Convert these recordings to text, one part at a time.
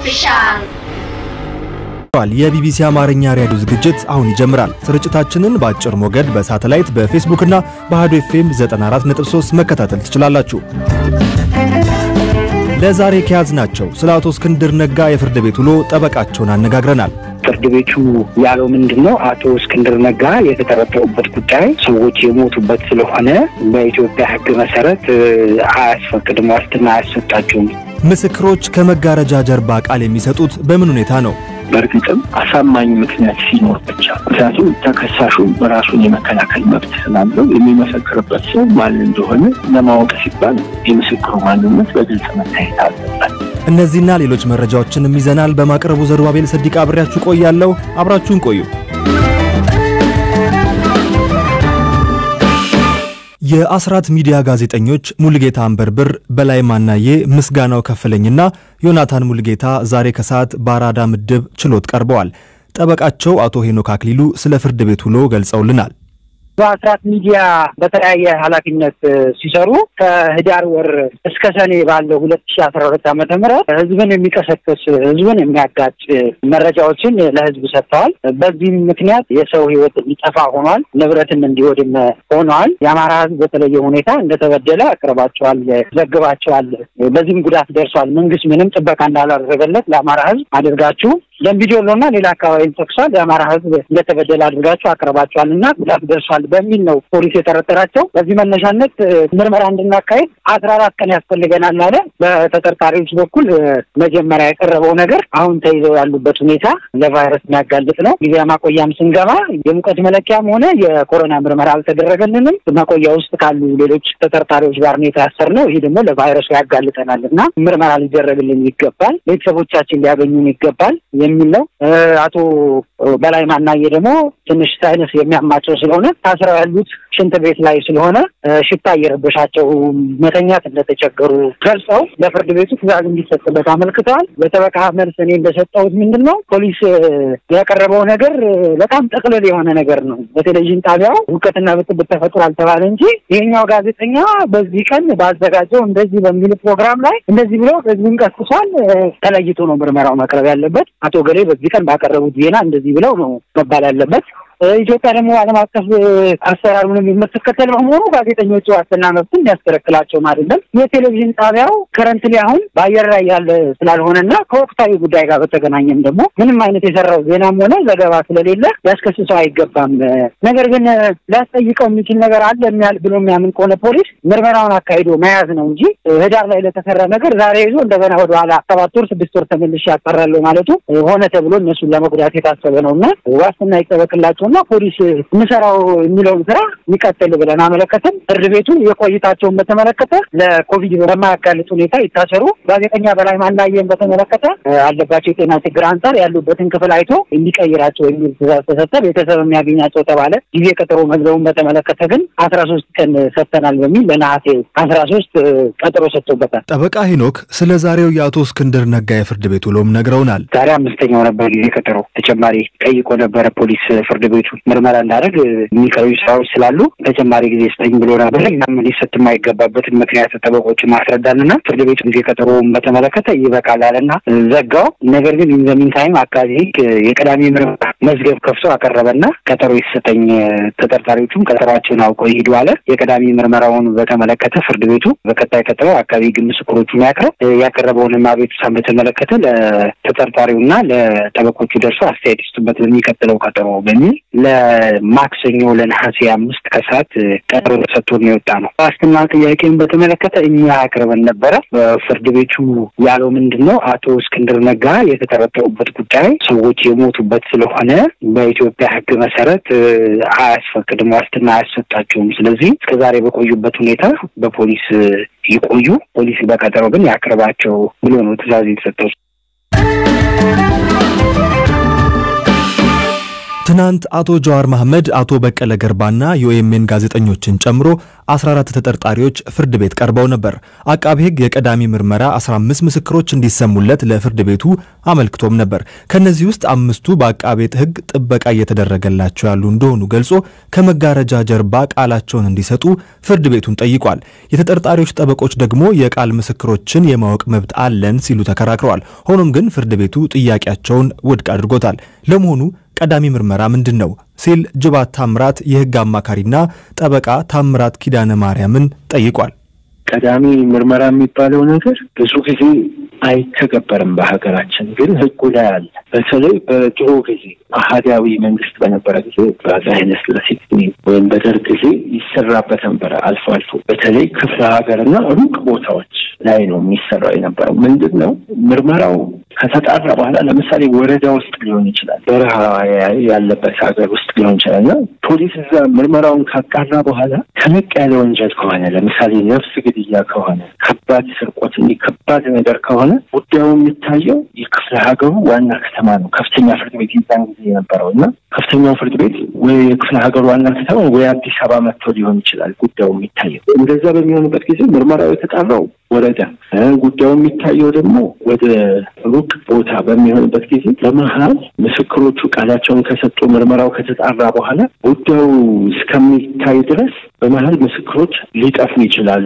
ኦፊሻል የቢቢሲ አማርኛ ሬዲዮ ዝግጅት አሁን ይጀምራል። ስርጭታችንን በአጭር ሞገድ በሳተላይት በፌስቡክ እና በአሃዱ ኤፍኤም 94.3 መከታተል ትችላላችሁ። ለዛሬ ከያዝናቸው ስለ አቶ እስክንድር ነጋ የፍርድ ቤት ውሎ ጠበቃቸውን አነጋግረናል። ፍርድ ቤቱ ያለው ምንድነው? አቶ እስክንድር ነጋ የተጠረጠሩበት ጉዳይ ሰዎች የሞቱበት ስለሆነ በኢትዮጵያ ሕግ መሰረት አያስፈቅድም፣ ዋስትና አያሰጣቸውም። ምስክሮች ከመጋረጃ ጀርባ ቃል የሚሰጡት በምን ሁኔታ ነው? በርግጥም አሳማኝ ምክንያት ሲኖር ብቻ። ምክንያቱም ተከሳሹ በራሱን የመከላከል መብት ስላለው የሚመሰክርበት ሰው ማን እንደሆነ ለማወቅ ሲባል የምስክሩ ማንነት በግልጽ መታየት አለበት። እነዚህና ሌሎች መረጃዎችንም ይዘናል። በማቅረቡ ዘሩባቤል ሰዲቅ አብሬያችሁ ቆያለሁ። አብራችሁን ቆዩ። የአስራት ሚዲያ ጋዜጠኞች ሙልጌታ አንበርብር፣ በላይ ማናዬ፣ ምስጋናው ከፈለኝና ዮናታን ሙልጌታ ዛሬ ከሰዓት በአራዳ ምድብ ችሎት ቀርበዋል። ጠበቃቸው አቶ ሄኖክ አክሊሉ ስለ ፍርድ ቤት ውሎ ገልጸውልናል። በአስራት ሚዲያ በተለያየ ኃላፊነት ሲሰሩ ከህዳር ወር እስከ ሰኔ ባለው 2012 ዓመተ ምህረት ህዝብን የሚቀሰቅስ ህዝብን የሚያጋጭ መረጃዎችን ለህዝብ ሰጥተዋል። በዚህ ምክንያት የሰው ህይወት እንዲጠፋ ሆኗል፣ ንብረትም እንዲወድም ሆኗል። የአማራ ህዝብ በተለየ ሁኔታ እንደተበደለ አቅርባቸዋል፣ ዘግባቸዋል። በዚህም ጉዳት ደርሷል። መንግስት ምንም ጥበቃ እንዳላደረገለት ለአማራ ህዝብ አድርጋችሁ ለምቢዶሎና ሌላ አካባቢ ተከሷል። የአማራ ህዝብ እንደተበደለ አድርጋችሁ አቅርባቸዋልና ጉዳት ደርሷል በሚል ነው ፖሊስ የተጠረጠራቸው። በዚህ መነሻነት ምርመራ እንድናካሄድ 14 ቀን ያስፈልገናል አለ። በተጠርጣሪዎች በኩል መጀመሪያ የቀረበው ነገር አሁን ተይዘው ያሉበት ሁኔታ ለቫይረስ የሚያጋልጥ ነው። ጊዜ ማቆያም ስንገባ የሙቀት መለኪያም ሆነ የኮሮና ምርመራ አልተደረገልንም። ማቆያ ውስጥ ካሉ ሌሎች ተጠርጣሪዎች ጋር ነው የታሰርነው። ይሄ ደግሞ ለቫይረሱ ያጋልጠናልና ምርመራ ሊደረግልን ይገባል፣ ቤተሰቦቻችን ሊያገኙን ይገባል የሚል ነው። አቶ በላይ ማናዬ ደግሞ ትንሽ ሳይነስ የሚያማቸው ስለሆነ ታስረው ያሉት ሽንት ቤት ላይ ስለሆነ ሽታ እየረበሻቸው መተኛት እንደተቸገሩ ገልጸው ለፍርድ ቤቱ ትዕዛዝ እንዲሰጥበት አመልክተዋል። በጠበቃ መልስ እኔ እንደሰጠሁት ምንድነው ፖሊስ ያቀረበው ነገር በጣም ጠቅለል የሆነ ነገር ነው። በቴሌቪዥን ጣቢያው ውቀትና ብጥብጥ ተፈጥሯል ተባለ እንጂ ይሄኛው ጋዜጠኛ በዚህ ቀን ባዘጋጀው እንደዚህ በሚል ፕሮግራም ላይ እንደዚህ ብሎ ህዝቡን ቀስቅሷል። ተለይቶ ነው ምርመራው መቅረብ ያለበት። አቶ ገሌ በዚህ ቀን ባቀረቡት ዜና እንደዚህ ብለው ነው መባል ያለበት። ኢትዮጵያ ደግሞ ዓለም አቀፍ አሰራሩን የምትከተል በመሆኑ ጋዜጠኞቹ ዋስትና መብትን ያስተረክላቸው አይደለም። የቴሌቪዥን ጣቢያው ከረንትሊ አሁን በአየር ላይ ያለ ስላልሆነና ከወቅታዊ ጉዳይ ጋር በተገናኘም ደግሞ ምንም አይነት የሰራው ዜናም ሆነ ዘገባ ስለሌለ ያስከስሰው አይገባም። ነገር ግን ሊያስጠይቀው የሚችል ነገር አለ ብሎ የሚያምን ከሆነ ፖሊስ ምርመራውን አካሂዶ መያዝ ነው እንጂ ህዳር ላይ ለተሰራ ነገር ዛሬ ይዞ እንደገና ወደ ኋላ 7 ወር 6 ወር ተመልሼ ያቀራለሁ ማለቱ ሆነ ተብሎ እነሱን ለመጉዳት የታሰበ ነውና ዋስትና ይጠበቅላቸው እና ፖሊስ ምሰራው የሚለውን ስራ ይቀጥል ብለን አመለከተን። ፍርድ ቤቱ የቆይታቸውን በተመለከተ ለኮቪድ በማያጋልጥ ሁኔታ ይታሰሩ ጋዜጠኛ በላይ ማናዬን በተመለከተ አለባቸው የጤና ችግር አንፃር ያሉበትን ክፍል አይቶ እንዲቀይራቸው የሚል ትዕዛዝ ተሰጠ። ቤተሰብ የሚያገኛቸው ተባለ። ጊዜ ቀጠሮ መዝገቡን በተመለከተ ግን 13 ቀን ሰጥተናል በሚል ለነሐሴ 13 ቀጠሮ ሰጥቶበታል። ጠበቃ ሄኖክ ስለ ዛሬው የአቶ እስክንድር ነጋ የፍርድ ቤት ውሎም ነግረውናል። ዛሬ 5ኛው ነበር ጊዜ ቀጠሮ። ተጨማሪ ጠይቆ ነበር ፖሊስ ፍርድ ቤቱ ምርመራ እንዳደረግ የሚቀሩ ስራዎች ስላሉ ተጨማሪ ጊዜ ስጠኝ ብሎ ነበር። ያም ሊሰጥ የማይገባበትን ምክንያት ጠበቆች ማስረዳልና ፍርድ ቤቱ ጊዜ ቀጠሮውን በተመለከተ ይበቃል አለና ዘጋው። ነገር ግን ኢንዘሚን ታይም አካባቢ የቀዳሚ ምርመራ መዝገብ ከፍቶ አቀረበና ቀጠሮ ይሰጠኝ፣ ተጠርጣሪዎቹም ቀጠሯቸውን አውቀው ይሄዱ አለ። የቀዳሚ ምርመራውን በተመለከተ ፍርድ ቤቱ በቀጣይ ቀጠሮ አካባቢ ምስክሮቹን ያቀረበውን አቤቱታን በተመለከተ ለተጠርጣሪውና ለጠበቆቹ ደርሶ አስተያየት ይስጡበት በሚቀጥለው ቀጠሮ በሚል ለማክሰኞ ለነሐሴ 5 ከሰዓት ቀጠሮ ተሰጥቶ ነው የወጣ ነው። ዋስትና ጥያቄን በተመለከተ እኛ አቅርበን ነበር። ፍርድ ቤቱ ያለው ምንድነው? አቶ እስክንድር ነጋ የተጠረጠሩበት ጉዳይ ሰዎች የሞቱበት ስለሆነ በኢትዮጵያ ሕግ መሰረት አያስፈቅድም፣ ዋስትና አያሰጣቸውም። ስለዚህ እስከዛሬ በቆዩበት ሁኔታ በፖሊስ ይቆዩ፣ ፖሊስ በቀጠሮ ግን ያቅርባቸው ብሎ ነው ትዕዛዝ የተሰጠው። ትናንት አቶ ጃዋር መሐመድ አቶ በቀለ ገርባና የኦኤምኤን ጋዜጠኞችን ጨምሮ 14 ተጠርጣሪዎች ፍርድ ቤት ቀርበው ነበር። አቃቤ ሕግ የቀዳሚ ምርመራ 15 ምስክሮች እንዲሰሙለት ለፍርድ ቤቱ አመልክቶም ነበር። ከነዚህ ውስጥ 5ቱ በአቃቤ ሕግ ጥበቃ እየተደረገላቸው ያሉ እንደሆኑ ገልጾ ከመጋረጃ ጀርባ ቃላቸውን እንዲሰጡ ፍርድ ቤቱን ጠይቋል። የተጠርጣሪዎች ጠበቆች ደግሞ የቃል ምስክሮችን የማወቅ መብት አለን ሲሉ ተከራክረዋል። ሆኖም ግን ፍርድ ቤቱ ጥያቄያቸውን ውድቅ አድርጎታል። ለመሆኑ ቀዳሚ ምርመራ ምንድነው ሲል ጅባት ታምራት የህግ አማካሪና ጠበቃ ታምራት ኪዳነ ማርያምን ጠይቋል። ቀዳሚ ምርመራ የሚባለው ነገር ብዙ ጊዜ አይተገበርም በሀገራችን ግን ህጉ ላይ አለ። በተለይ በድሮ ጊዜ አሃዳዊ መንግስት በነበረ ጊዜ በዛይነ ስለሲት ወይም በደርግ ጊዜ ይሰራበት ነበር አልፎ አልፎ በተለይ ክፍለ ሀገርና ሩቅ ቦታዎች ላይ ነው የሚሰራው የነበረው። ምንድነው ምርመራው ከተጣራ በኋላ ለምሳሌ ወረዳ ውስጥ ሊሆን ይችላል በረሃ ያለበት ሀገር ውስጥ ሊሆን ይችላል ፖሊስ እዛ ምርመራውን ካጣራ በኋላ ተለቅ ያለ ወንጀል ከሆነ ለምሳሌ ነፍስ ግድያ ከሆነ ከባድ ስርቆት ከባድ ነገር ከሆነ ጉዳዩ የሚታየው የክፍለ ሀገሩ ዋና ከተማ ነው። ከፍተኛ ፍርድ ቤት ይዛን ጊዜ የነበረውና ከፍተኛው ፍርድ ቤት ወይ የክፍለ ሀገሩ ዋና ከተማ ወይ አዲስ አበባ መጥቶ ሊሆን ይችላል ጉዳዩ የሚታየው። እንደዛ በሚሆንበት ጊዜ ምርመራው የተጣራው ወረዳ ጉዳዩ የሚታየው ደግሞ ወደ ሩቅ ቦታ በሚሆንበት ጊዜ በመሃል ምስክሮቹ ቃላቸውን ከሰጡ ምርመራው ከተጣራ በኋላ ጉዳዩ እስከሚታይ ድረስ በመሃል ምስክሮች ሊጠፉ ይችላሉ፣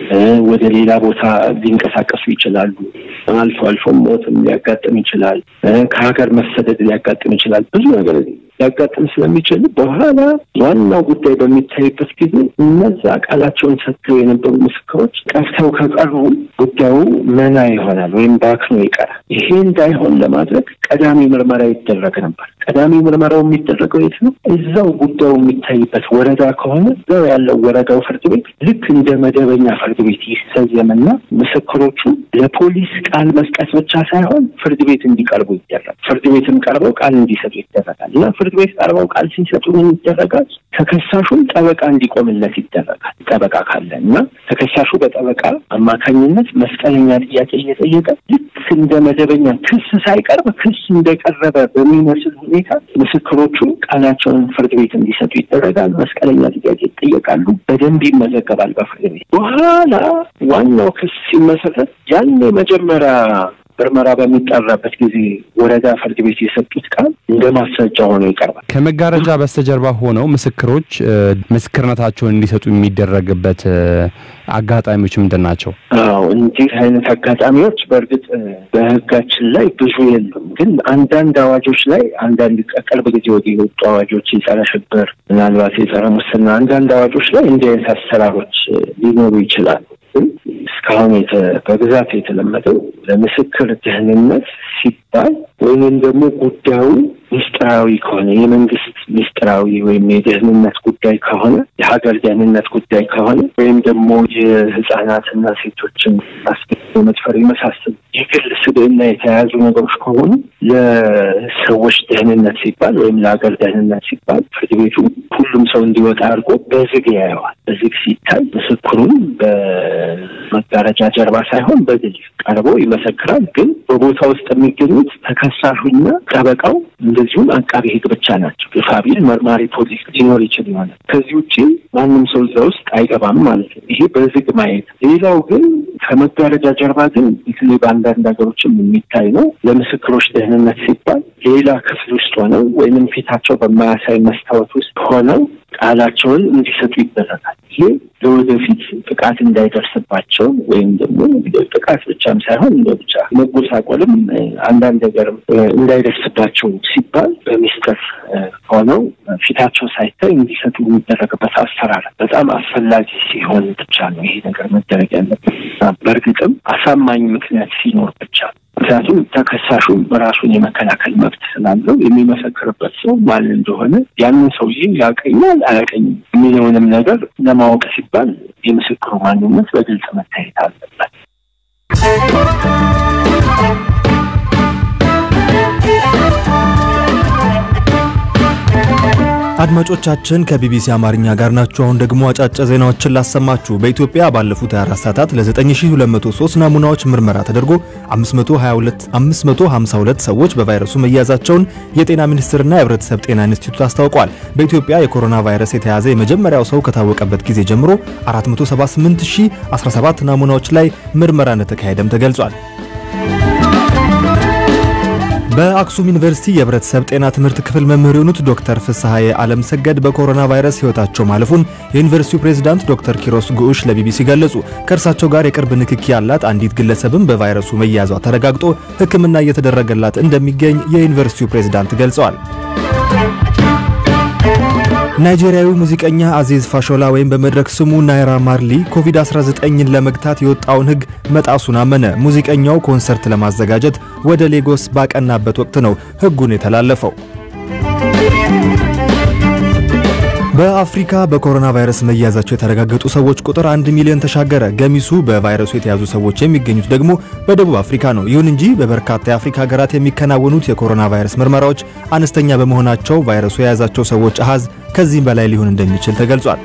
ወደ ሌላ ቦታ ሊንቀሳቀሱ ይችላሉ፣ አልፎ አልፎ ሞትም ሊያጋጥም ይችላል፣ ከሀገር መሰደድ ሊያጋጥም ይችላል። ብዙ ነገር ሊያጋጥም ስለሚችል በኋላ ዋናው ጉዳይ በሚታይበት ጊዜ እነዛ ቃላቸውን ሰጥተው የነበሩ ምስክሮች ቀርተው ከቀሩ ጉዳዩ መና ይሆናል ወይም ባክኖ ይቀራል። ይሄ እንዳይሆን ለማድረግ ቀዳሚ ምርመራ ይደረግ ነበር። ቀዳሚ ምርመራው የሚደረገው የት ነው? እዛው ጉዳዩ የሚታይበት ወረዳ ከሆነ እዛው ያለው ወረዳው ፍርድ ቤት ልክ እንደ መደበኛ ፍርድ ቤት ይሰየምና ምስክሮቹ ለፖሊስ ቃል መስጠት ብቻ ሳይሆን ፍርድ ቤት እንዲቀርቡ ይደረጋል። ፍርድ ቤትም ቀርበው ቃል እንዲሰጡ ይደረጋል። እና ፍርድ ቤት ቀርበው ቃል ሲሰጡ ምን ይደረጋል? ተከሳሹን ጠበቃ እንዲቆምለት ይደረጋል። ጠበቃ ካለና ተከሳሹ በጠበቃ አማካኝነት መስቀለኛ ጥያቄ እየጠየቀ ልክ እንደ መደበኛ ክስ ሳይቀርብ ክስ እንደቀረበ በሚመስል ሁኔታ ምስክሮቹ ቃላቸውን ፍርድ ቤት እንዲሰጡ ይደረጋል። መስቀለኛ ጥያቄ ይጠየቃሉ። በደንብ ይመዘገባል በፍርድ ቤት። በኋላ ዋናው ክስ ሲመሰረት ያን መጀመሪያ ምርመራ በሚጣራበት ጊዜ ወረዳ ፍርድ ቤት የሰጡት ቃል እንደ ማስረጃ ሆኖ ይቀርባል። ከመጋረጃ በስተጀርባ ሆነው ምስክሮች ምስክርነታቸውን እንዲሰጡ የሚደረግበት አጋጣሚዎች ምንድናቸው? እንዲህ አይነት አጋጣሚዎች በእርግጥ በህጋችን ላይ ብዙ የሉም። ግን አንዳንድ አዋጆች ላይ አንዳንድ ቅርብ ጊዜ ወዲህ የወጡ አዋጆች የጸረ ሽብር ምናልባት የጸረ ሙስና አንዳንድ አዋጆች ላይ እንዲህ አይነት አሰራሮች ሊኖሩ ይችላሉ። እስካሁን በብዛት የተለመደው ለምስክር ደህንነት ሲባል ወይም ደግሞ ጉዳዩ ሚስጥራዊ ከሆነ የመንግስት ሚስጥራዊ ወይም የደህንነት ጉዳይ ከሆነ የሀገር ደህንነት ጉዳይ ከሆነ ወይም ደግሞ የህፃናትና ሴቶችን አስገድዶ መድፈር የመሳሰሉ የግል ስብዕና የተያዙ ነገሮች ከሆኑ ለሰዎች ደህንነት ሲባል ወይም ለሀገር ደህንነት ሲባል ፍርድ ቤቱ ሁሉም ሰው እንዲወጣ አድርጎ በዝግ ያየዋል። በዝግ ሲታይ ምስክሩን በመጋረጃ ጀርባ ሳይሆን በግልጽ ቀርቦ ይመሰክራል። ግን በቦታ ውስጥ የሚገኙት ተከሳሹና ጠበቃው እንደዚሁም አቃቤ ሕግ ብቻ ናቸው። የፋቢል መርማሪ ፖሊስ ሊኖር ይችላል። ከዚህ ውጪ ማንም ሰው እዛ ውስጥ አይገባም ማለት ነው። ይሄ በዝግ ማየት። ሌላው ግን ከመጋረጃ ጀርባ ግን በተለይ በአንዳንድ ሀገሮችም የሚታይ ነው። ለምስክሮች ደህንነት ሲባል ሌላ ክፍል ውስጥ ሆነው ወይንም ፊታቸው በማያሳይ መስታወት ውስጥ ሆነው ቃላቸውን እንዲሰጡ ይደረጋል። ይሄ ለወደፊት ጥቃት እንዳይደርስባቸው ወይም ደግሞ ጥቃት ብቻም ሳይሆን ብቻ መጎሳቆልም አንዳንድ ነገር እንዳይደርስባቸው ሲባል በሚስጥር ሆነው ፊታቸው ሳይታይ እንዲሰጡ የሚደረግበት አሰራር በጣም አስፈላጊ ሲሆን ብቻ ነው ይሄ ነገር መደረግ ያለበት። በእርግጥም አሳማኝ ምክንያት ሲኖር ብቻ ምክንያቱም ተከሳሹ በራሱን የመከላከል መብት ስላለው የሚመሰክርበት ሰው ማን እንደሆነ ያንን ሰውዬ ያቀኛል አያቀኝም የሚለውንም ነገር ለማወቅ ሲባል የምስክሩ ማንነት በግልጽ መታየት አለበት። አድማጮቻችን ከቢቢሲ አማርኛ ጋር ናችሁ። አሁን ደግሞ አጫጭር ዜናዎችን ላሰማችሁ። በኢትዮጵያ ባለፉት 24 ሰዓታት ለ9203 ናሙናዎች ምርመራ ተደርጎ 552 ሰዎች በቫይረሱ መያዛቸውን የጤና ሚኒስቴርና የህብረተሰብ ጤና ኢንስቲትዩት አስታውቋል። በኢትዮጵያ የኮሮና ቫይረስ የተያዘ የመጀመሪያው ሰው ከታወቀበት ጊዜ ጀምሮ 478017 ናሙናዎች ላይ ምርመራ እንደተካሄደም ተገልጿል። በአክሱም ዩኒቨርሲቲ የህብረተሰብ ጤና ትምህርት ክፍል መምህር የሆኑት ዶክተር ፍስሐዬ ዓለም ሰገድ በኮሮና ቫይረስ ህይወታቸው ማለፉን የዩኒቨርሲቲው ፕሬዝዳንት ዶክተር ኪሮስ ጉዑሽ ለቢቢሲ ገለጹ። ከእርሳቸው ጋር የቅርብ ንክኪ ያላት አንዲት ግለሰብም በቫይረሱ መያዟ ተረጋግጦ ሕክምና እየተደረገላት እንደሚገኝ የዩኒቨርሲቲው ፕሬዝዳንት ገልጸዋል። ናይጄሪያዊ ሙዚቀኛ አዚዝ ፋሾላ ወይም በመድረክ ስሙ ናይራ ማርሊ ኮቪድ-19ን ለመግታት የወጣውን ህግ መጣሱን አመነ። ሙዚቀኛው ኮንሰርት ለማዘጋጀት ወደ ሌጎስ ባቀናበት ወቅት ነው ህጉን የተላለፈው። በአፍሪካ በኮሮና ቫይረስ መያዛቸው የተረጋገጡ ሰዎች ቁጥር 1 ሚሊዮን ተሻገረ። ገሚሱ በቫይረሱ የተያዙ ሰዎች የሚገኙት ደግሞ በደቡብ አፍሪካ ነው። ይሁን እንጂ በበርካታ የአፍሪካ ሀገራት የሚከናወኑት የኮሮና ቫይረስ ምርመራዎች አነስተኛ በመሆናቸው ቫይረሱ የያዛቸው ሰዎች አሃዝ ከዚህም በላይ ሊሆን እንደሚችል ተገልጿል።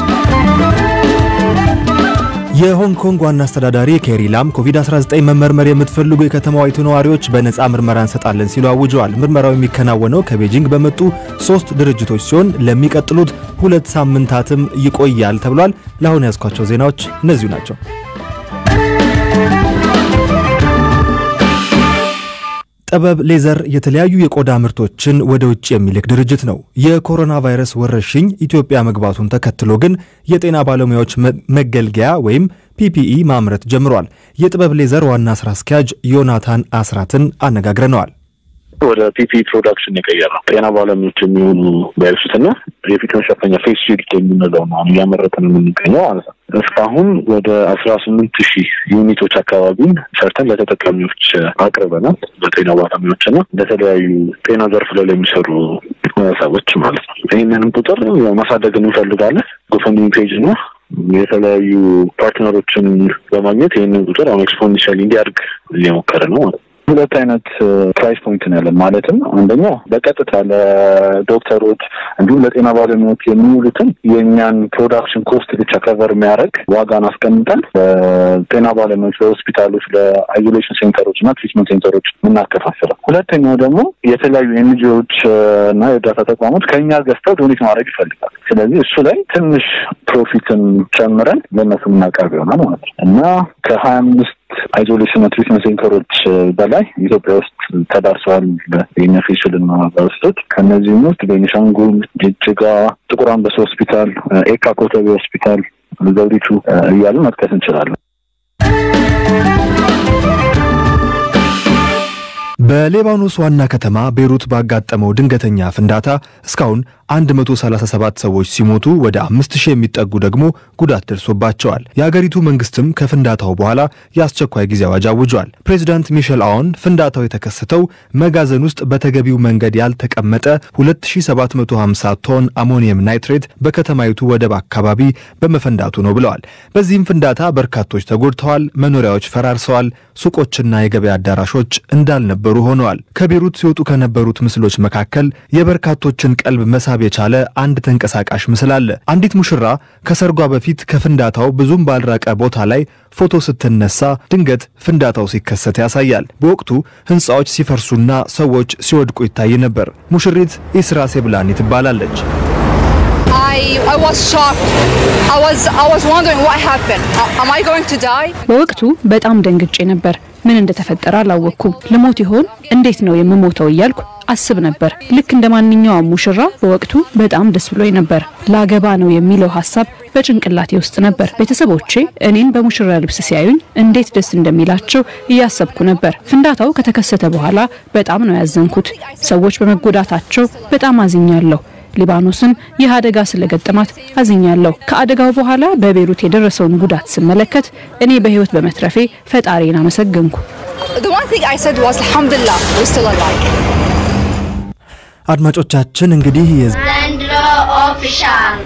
የሆንግ ኮንግ ዋና አስተዳዳሪ ኬሪ ላም ኮቪድ-19 መመርመር የምትፈልጉ የከተማዋይቱ ነዋሪዎች በነፃ ምርመራ እንሰጣለን ሲሉ አውጀዋል። ምርመራው የሚከናወነው ከቤጂንግ በመጡ 3 ድርጅቶች ሲሆን ለሚቀጥሉት 2 ሳምንታትም ይቆያል ተብሏል። ለአሁን ያስኳቸው ዜናዎች እነዚሁ ናቸው። ጥበብ ሌዘር የተለያዩ የቆዳ ምርቶችን ወደ ውጭ የሚልክ ድርጅት ነው። የኮሮና ቫይረስ ወረርሽኝ ኢትዮጵያ መግባቱን ተከትሎ ግን የጤና ባለሙያዎች መገልገያ ወይም ፒፒኢ ማምረት ጀምሯል። የጥበብ ሌዘር ዋና ስራ አስኪያጅ ዮናታን አስራትን አነጋግረናል። ወደ ፒፒኢ ፕሮዳክሽን የቀየረው ጤና ባለሙያዎች የሚሆኑ ቫይረስና የፊት መሸፈኛ ፌስ ሺልድ የሚለው ነው ያመረተን የምንገኘው ማለት ነው። እስካሁን ወደ 18000 ዩኒቶች አካባቢ ሰርተን ለተጠቃሚዎች አቅርበናል። ለጤና ባለሙያዎችና ለተለያዩ ጤና ዘርፍ ላይ የሚሰሩ ሰዎች ማለት ነው። ይህንንም ቁጥር ማሳደግ እንፈልጋለን። ጎፈንድሚ ፔጅ ነው የተለያዩ ፓርትነሮችን በማግኘት ይህንን ቁጥር ኤክስፖኔንሻሊ እንዲያድግ እየሞከረ ነው ማለት ነው። ሁለት አይነት ፕራይስ ፖይንት ነው ያለን። ማለትም አንደኛው በቀጥታ ለዶክተሮች እንዲሁም ለጤና ባለሙያዎች የሚውሉትን የኛን ፕሮዳክሽን ኮስት ብቻ ከቨር የሚያደርግ ዋጋን አስቀምጠን ለጤና ባለሙያዎች፣ ለሆስፒታሎች፣ ለአይዞሌሽን ሴንተሮች እና ትሪትመንት ሴንተሮች የምናከፋፍለው። ሁለተኛው ደግሞ የተለያዩ ኤንጂኦዎች እና የእርዳታ ተቋሞች ከኛ ገዝተው ዶኔት ማድረግ ይፈልጋል። ስለዚህ እሱ ላይ ትንሽ ፕሮፊትን ጨምረን ለእነሱ የምናቀርብ ይሆናል ማለት ነው እና ከ25 አይዞሌሽን እና ትሪትመንት ሴንተሮች በላይ ኢትዮጵያ ውስጥ ተዳርሰዋል። የነፊሽልና ቫይረሶች ከነዚህም ውስጥ ቤኒሻንጉል፣ ጅጅጋ፣ ጥቁር አንበሳ ሆስፒታል፣ ኤካ ኮተቤ ሆስፒታል፣ ዘውዲቱ እያልን መጥቀስ እንችላለን። በሌባኖስ ዋና ከተማ ቤሩት ባጋጠመው ድንገተኛ ፍንዳታ እስካሁን 137 ሰዎች ሲሞቱ ወደ 5000 የሚጠጉ ደግሞ ጉዳት ደርሶባቸዋል። የሀገሪቱ መንግስትም ከፍንዳታው በኋላ የአስቸኳይ ጊዜ አዋጅ አውጇል። ፕሬዝዳንት ሚሼል አውን ፍንዳታው የተከሰተው መጋዘን ውስጥ በተገቢው መንገድ ያልተቀመጠ 2750 ቶን አሞኒየም ናይትሬት በከተማይቱ ወደብ አካባቢ በመፈንዳቱ ነው ብለዋል። በዚህም ፍንዳታ በርካቶች ተጎድተዋል፣ መኖሪያዎች ፈራርሰዋል፣ ሱቆችና የገበያ አዳራሾች እንዳልነበሩ ሆነዋል። ከቤሩት ሲወጡ ከነበሩት ምስሎች መካከል የበርካቶችን ቀልብ መሳብ የቻለ አንድ ተንቀሳቃሽ ምስል አለ። አንዲት ሙሽራ ከሰርጓ በፊት ከፍንዳታው ብዙም ባልራቀ ቦታ ላይ ፎቶ ስትነሳ ድንገት ፍንዳታው ሲከሰት ያሳያል። በወቅቱ ህንጻዎች ሲፈርሱና ሰዎች ሲወድቁ ይታይ ነበር። ሙሽሪት ኢስራ ሴብላኒ ትባላለች። I was shocked. I was wondering what happened. Am I going to die? በወቅቱ በጣም ደንግጬ ነበር። ምን እንደተፈጠረ አላወቅኩም። ልሞት ይሆን? እንዴት ነው የምሞተው እያልኩ አስብ ነበር። ልክ እንደማንኛውም ሙሽራ በወቅቱ በጣም ደስ ብሎኝ ነበር። ላገባ ነው የሚለው ሐሳብ በጭንቅላቴ ውስጥ ነበር። ቤተሰቦቼ እኔን በሙሽራ ልብስ ሲያዩኝ እንዴት ደስ እንደሚላቸው እያሰብኩ ነበር። ፍንዳታው ከተከሰተ በኋላ በጣም ነው ያዘንኩት። ሰዎች በመጎዳታቸው በጣም አዝኛለሁ። ሊባኖስን ይህ አደጋ ስለገጠማት አዝኛለሁ። ከአደጋው በኋላ በቤሩት የደረሰውን ጉዳት ስመለከት እኔ በህይወት በመትረፌ ፈጣሪን አመሰግንኩ። The one thing I said was alhamdulillah, we're still alive. አድማጮቻችን እንግዲህ Zendro official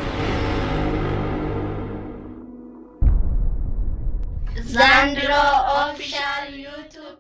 YouTube